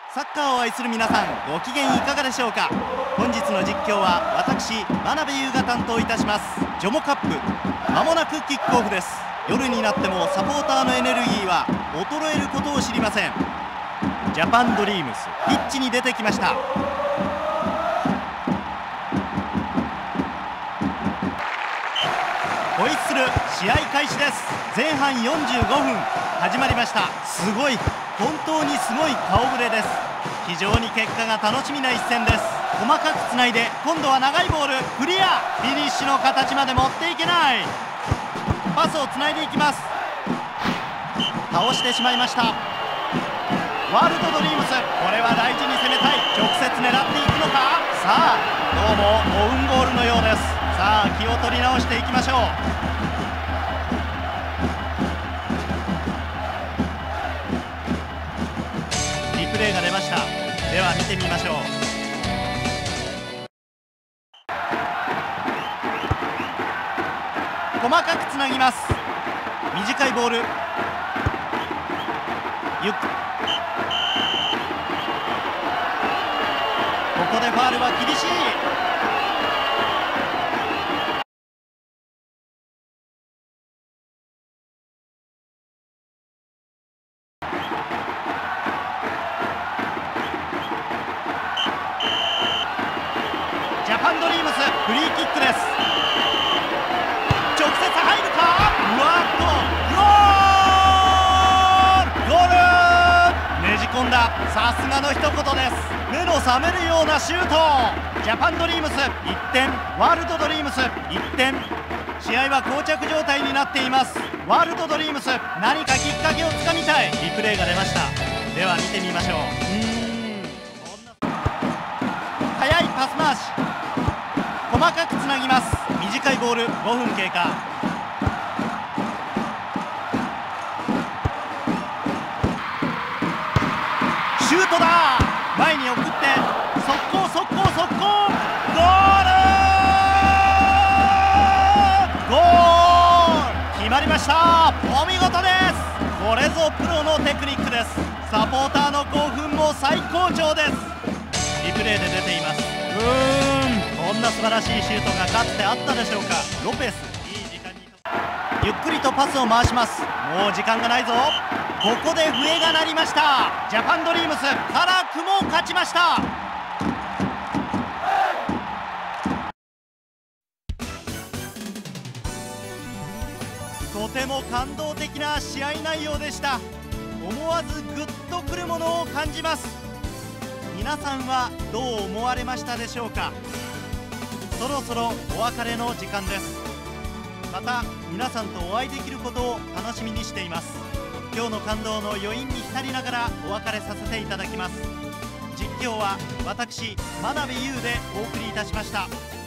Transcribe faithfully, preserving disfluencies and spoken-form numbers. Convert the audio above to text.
サッカーを愛する皆さん、ご機嫌いかがでしょうか。本日の実況は私真鍋優が担当いたします。ジョモカップまもなくキックオフです。夜になってもサポーターのエネルギーは衰えることを知りません。ジャパンドリームスピッチに出てきました。ホイッスル、試合開始です。前半よんじゅうごふん始まりました。すごい、本当にすごい顔ぶれです。非常に結果が楽しみな一戦です。細かくつないで、今度は長いボール、クリア、フィニッシュの形まで持っていけない。パスをつないでいきます。倒してしまいました。ワールドドリームス、これは大事に攻めたい。直接狙っていくのか。さあ、どうもオウンゴールのようです。さあ、気を取り直していきましょう。リプレイが出ました。では見てみましょう。細かくつなぎます。短いボール、ゆっここでファールは厳しい。ジャパンドリームス、フリーキックです。直接入るか。うわっとゴール、ゴール、ねじ込んだ。さすがの一言です。目の覚めるようなシュート。ジャパンドリームスいってん、ワールドドリームスいってん。試合は膠着状態になっています。ワールドドリームス、何かきっかけをつかみたい。リプレイが出ました。では見てみましょう。うーん、速いパス回し、細かくつなぎます。短いボール、ごふん経過。シュートだ。前に送って速攻速攻速攻、ゴール、ゴール、決まりました。お見事です。これぞプロのテクニックです。サポーターの興奮も最高潮です。リプレイで出ています。うーん、こんな素晴らしいシュートがかつてあったでしょうか。ロペス、いい時間にゆっくりとパスを回します。もう時間がないぞ。ここで笛が鳴りました。ジャパンドリームス、辛くも勝ちました。とても感動的な試合内容でした。思わずグッとくるものを感じます。皆さんはどう思われましたでしょうか。そろそろお別れの時間です。また皆さんとお会いできることを楽しみにしています。今日の感動の余韻に浸りながらお別れさせていただきます。実況は私真鍋優でお送りいたしました。